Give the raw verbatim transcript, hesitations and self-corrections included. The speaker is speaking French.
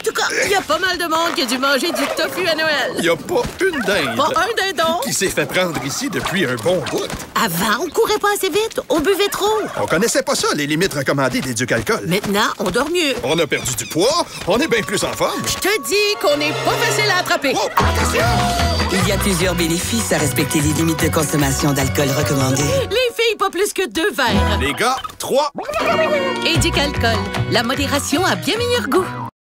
tout cas, il y a pas mal de monde qui a dû manger du tofu à Noël. Il y a pas une dinde. Pas un dindon. Qui s'est fait prendre ici depuis un bon bout. Avant, on courait pas assez vite. On buvait trop. On connaissait pas ça, les limites recommandées d'éduc-alcool. Maintenant, on dort mieux. On a perdu du poids. On est bien plus en forme. Je te dis qu'on n'est pas facile à attraper. Oh, attention! Il y a plusieurs bénéfices à respecter les limites de consommation d'alcool recommandées. Les filles, pas plus que deux verres. Les gars, trois. Éduc Alcool. La modération a bien meilleur goût.